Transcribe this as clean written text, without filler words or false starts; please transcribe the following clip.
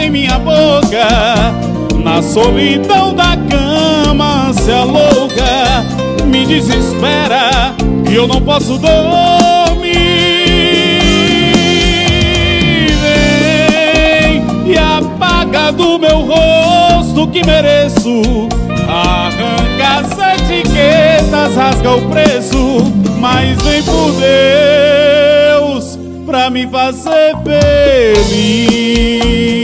em minha boca, na solidão da cama, ânsia louca me desespera e eu não posso dormir. Vem e apaga do meu rosto que mereço, arranca as etiquetas, rasga o preço, mas vem por Deus pra me fazer feliz.